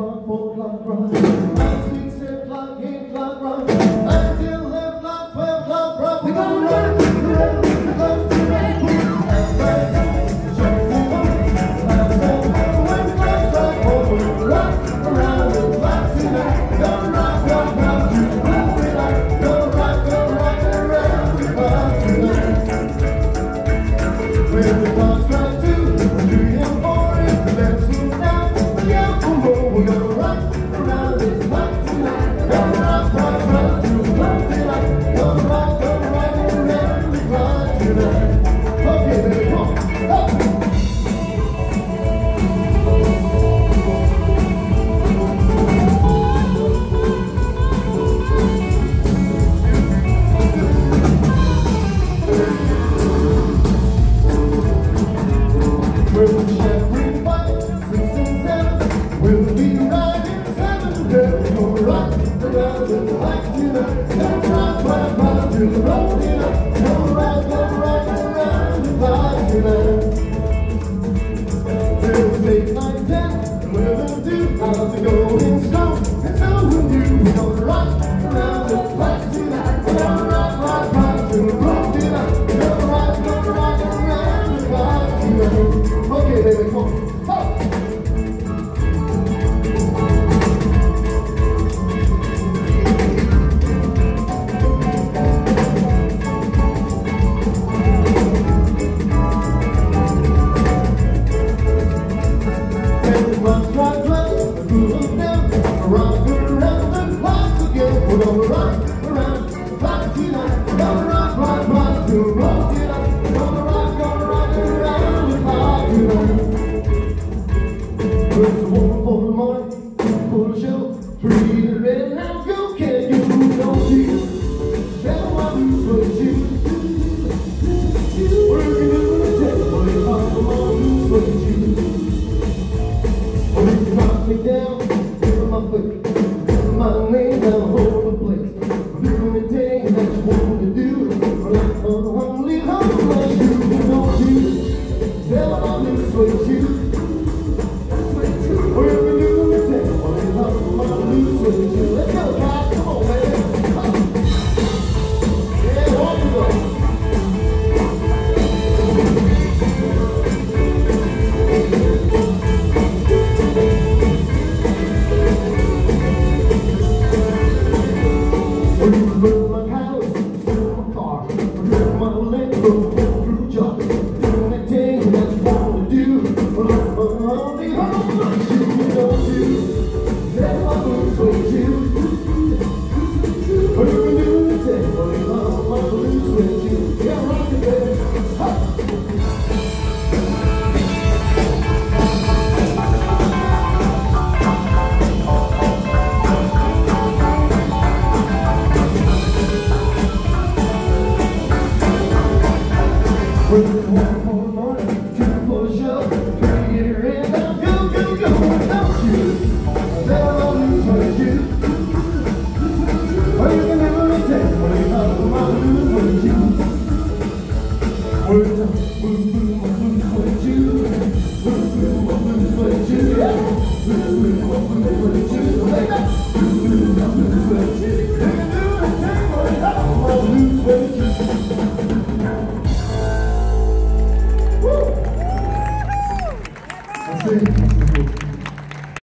o'clock, 4 o'clock, run. 5, 6, 7 o'clock, 8 o'clock, run. 9, 10, 11 o'clock, 12 o'clock, run. We're gonna run around the clock tonight. We'll be riding 7 days, we'll rock around the clock tonight. Gonna rock to the road tonight. Gonna rock around the clock tonight. We'll take my 10 and we'll do how to go in slow. And so will you. We're gonna rock around the clock tonight. Gonna rock to the road tonight. Gonna rock around the clock tonight. Okay, baby, come on. We'll